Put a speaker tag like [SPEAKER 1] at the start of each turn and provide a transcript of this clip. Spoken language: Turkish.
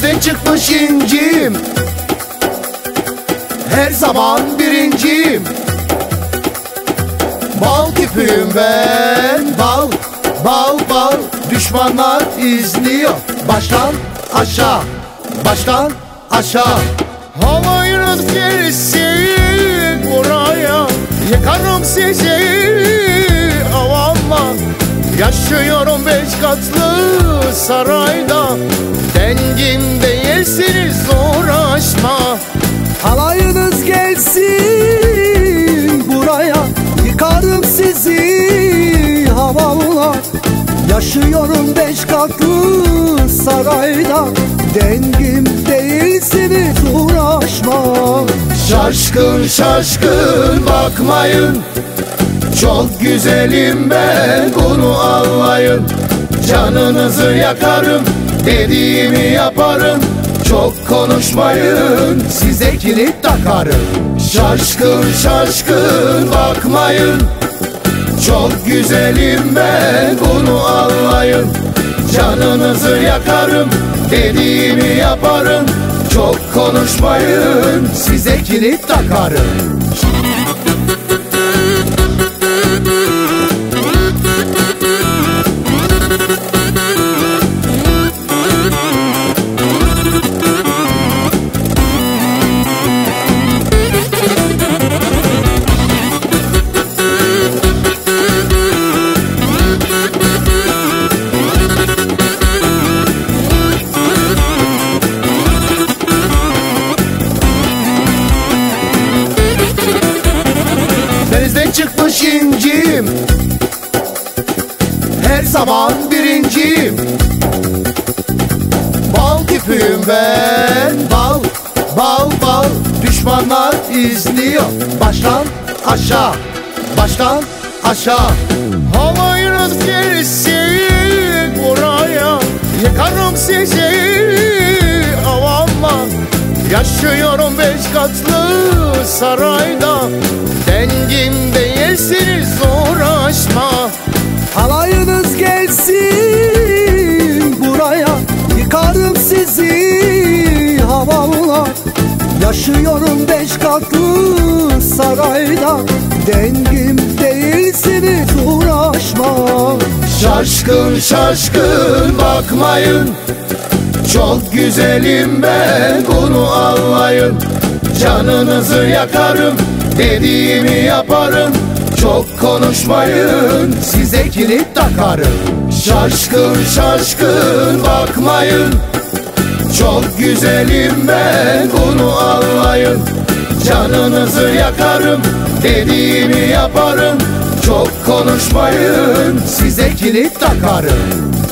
[SPEAKER 1] Denizden çıkmış incim, her zaman birinciyim. Bal küpüyüm ben, bal, bal, bal. Düşmanlar izliyor baştan aşağı, baştan aşağı.
[SPEAKER 2] Halayınız gelsin buraya, yıkarım sizi havama. Yaşıyorum 5 katlı sarayda, dengin değilsiniz uğraşma.
[SPEAKER 1] Halayınız gelsin buraya, yıkarım sizi havalılar. Yaşıyorum 5 katlı sarayda, dengim değilsiniz uğraşma.
[SPEAKER 2] Şaşkın şaşkın bakmayın, çok güzelim ben, bunu anlayın. Canınızı yakarım, dediğimi yaparım. Çok konuşmayın, size kilit takarım. Şaşkın şaşkın bakmayın, çok güzelim ben, bunu anlayın. Canınızı yakarım, dediğimi yaparım. Çok konuşmayın, size kilit takarım.
[SPEAKER 1] Denizden çıkmış incim, her zaman birinciyim. Bal küpüyüm ben, bal, bal, bal. Düşmanlar izliyor baştan aşağı, baştan aşağı.
[SPEAKER 2] Halayınız gelsin buraya, yıkarım sizi havama. Yaşıyorum 5 katlı sarayda, dengin değilsiniz uğraşma.
[SPEAKER 1] Halayınız gelsin buraya, yıkarım sizi havalılar. Yaşıyorum 5 katlı sarayda, dengim değilsiniz uğraşma.
[SPEAKER 2] Şaşkın şaşkın bakmayın, çok güzelim ben, bunu anlayın. Canınızı yakarım, dediğimi yaparım. Çok konuşmayın, size kilit takarım. Şaşkın şaşkın bakmayın, çok güzelim ben, bunu anlayın. Canınızı yakarım, dediğimi yaparım. Çok konuşmayın, size kilit takarım.